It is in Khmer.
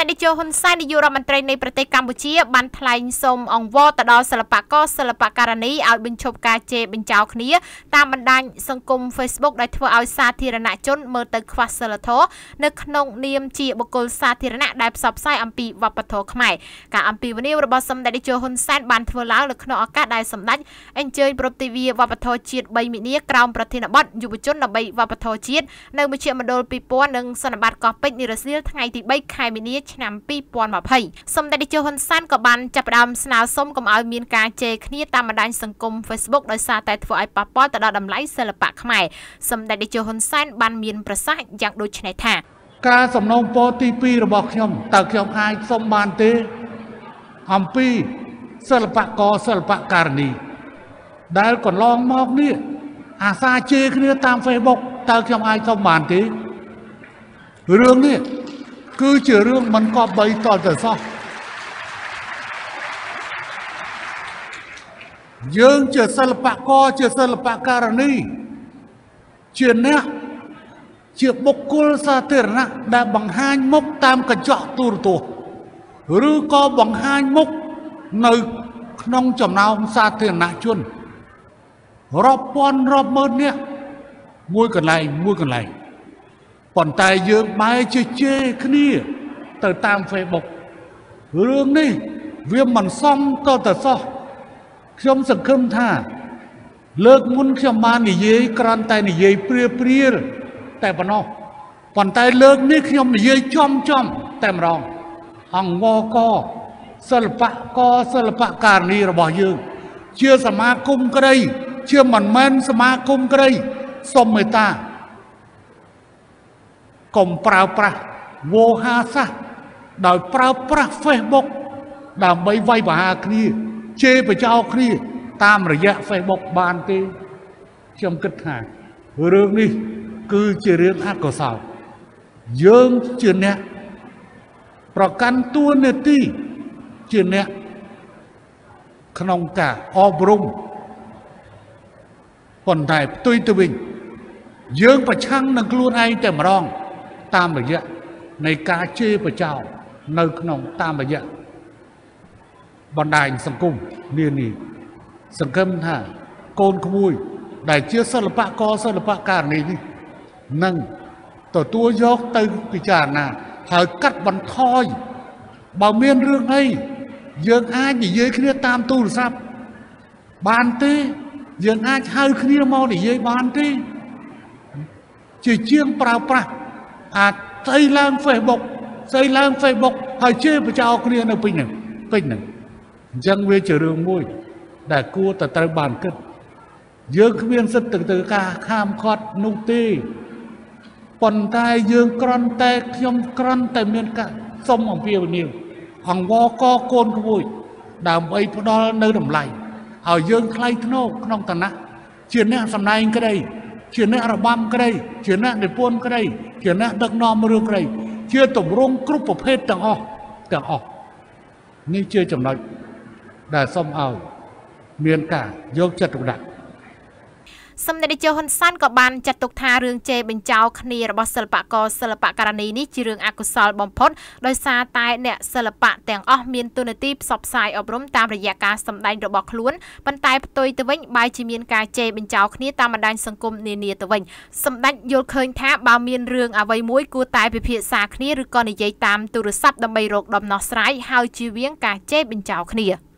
តនាយកហ៊ុនសែននាយករដ្ឋមន្ត្រីនៃប្រទេសកម្ពុជាបានថ្លែងសូមអង្វរទៅដល់សិល្បករសិល្បករនីឲ្យបញ្ឈប់ការជេរបញ្ចោលគ្នាតាមបណ្ដាញសង្គម Facebook ដែលធ្វើឲ្យសាធារណជនមើលទៅខ្វះសីលធម៌នៅក្នុងនាមជាបុគ្គលសាធារណៈដែលផ្សព្វផ្សាយអំពីវប្បធម៌ខ្មែរការអំពាវនាវរបស់សម្ដេចនាយកហ៊ុនសែនបានធ្វើឡើងនៅក្នុងឱកាសដែលសម្ដេចអញ្ជើញប្រតិវប្បធម៌ជាតិ3មីនាក្រោមប្រធានបទយុវជនដើម្បីវប្បធម៌ជាតិនៅមជ្ឈមណ្ឌលពិព័រណ៍និងសន្និបាតកោះពេជ្រនិរសៀលថ្ងៃទី3ខែមីនាឆ្នាំ2020សម្ដេចនាយកហ៊ុនសែនក៏បានចាប់ផ្ដើមស្នើសុំកុំឲ្យមានការជេរគ្នាតាមបណ្ដាញសង្គម Facebook ដោយសារតែធ្វើឲ្យប៉ះពាល់ទៅដល់តម្លៃសិល្បៈខ្មែរសម្ដេចនាយកហ៊ុនសែនបានមានប្រសាសន៍យ៉ាងដូចនេះថាការសំណូមពរទី2របស់ខ្ញុំតើខ្ញុំអាចសុំបានទេអំពីសិល្បករសិល្បករនីដែលកន្លងមកនេះអាសាជេរគ្នាតាម Facebook តើខ្ញុំអាចសុំបានទេរឿងនេះគឺជារឿងមិនគប្បីតទៅសោះយើងជាសិល្បករជាសិល្បករនីជាអ្នកជាបុគ្គលសាធារណៈដែលបង្ហាញមុខតាមកញ្ចក់ទូរទស្សន៍ឬក៏បង្ហាញមុខនៅក្នុងចំណោមសាធារណជនរាប់ពាន់រាប់ម៉ឺននាក់មួយកន្លែងប៉ុន្តែយើងបែរជាជេរគ្នាទៅតាម Facebook រឿងនេះវាមិនសមទៅសោះខ្ញុំសង្ឃឹមថាលើកមុនខ្ញុំបាននិយាយគ្រាន់តែនិយាយព្រាលតែប៉ុណ្ណោះប៉ុន្តែលើកនេះខ្ញុំនិយាយចំតែម្ដងអង្វរកសិល្បករសិល្បករនីរបស់យើងជាសមាគមក្តីជាមិនមែនសមាគមក្តីសូមមេត្តាកុំប្រើប្រាស់វោហារសាស្ត្រដោយប្រើប្រាស់ Facebook ដើម្បីវាយប្រហារគ្នាជេរបញ្ចោលគ្នាតាមរយៈ Facebook បានទេខ្ញុំគិតថារឿងនេះគឺជារឿងអកុសលយើងជាអ្នកប្រកាន់តួនាទីជាអ្នកក្នុងការអប់រំប៉ុន្តែផ្ទុយទៅវិញយើងប្រឆាំងនឹងខ្លួនឯងតែម្ដងតាមរយៈនៃការជេរបញ្ចោលនៅក្នុងតាមរយៈបណ្ដាញសង្គមនានាសង្ឃឹមថាកូនក្មួយដែលជាសិល្បករសិល្បករនេះនឹងទទួលយកទៅពិចារណាហើយកាត់បន្ថយបើមានរឿងអីយើងអាចនិយាយគ្នាតាមទូរស័ព្ទបានទេយើងអាចហៅគ្នាមកនិយាយបានទេជាជាងប្រើប្រាស់អាចស្អីឡើង Facebook ហើយជេរបញ្ចោលគ្នានៅពេញហ្នឹងអញ្ចឹងវាជារឿងមួយដែលគួរតែត្រូវបានគិតយើងគ្មានសិទ្ធិទៅការខាមឃាត់នោះទេប៉ុន្តែយើងខ្ញុំគ្រាន់តែមានការសុំអំពាវនាវអង្វរកកូនក្មួយដើម្បីផ្ដល់នៅតម្លៃឲ្យយើងថ្លៃថ្នូរក្នុងឋានៈជាអ្នកសម្ដែងក្តីជាអ្នករបាំក្តីជាអ្នកនិពន្ធក្តីជាអ្នកដឹកនាំរឿងក្តីជាទម្រង់គ្រប់ប្រភេទទាំងអស់នេះជាចំណុចដែលសូមឲ្យមានការយកចិត្តទុកដាក់សម្ដេចនាយកហ៊ុនសែនក៏បានចាត់ទុកថារឿងជេរបញ្ចោលគ្នារបស់សិល្បករសិល្បករនីនេះជារឿងអកុសលបំផុតដោយសារតែអ្នកសិល្បៈទាំងអស់មានតួនាទីផ្សព្វផ្សាយអប់រំតាមរយៈការសម្ដែងរបស់ខ្លួនប៉ុន្តែផ្ទុយទៅវិញបែរជាមានការជេរបញ្ចោលគ្នាតាមបណ្ដាញសង្គមនានាទៅវិញសម្ដេចយល់ឃើញថាបើមានរឿងអ្វីមួយគួរតែពិភាក្សាគ្នាឬក៏និយាយតាមទូរស័ព្ទដើម្បីរកដំណោះស្រាយហើយជៀសវាងការជេរបញ្ចោលគ្នា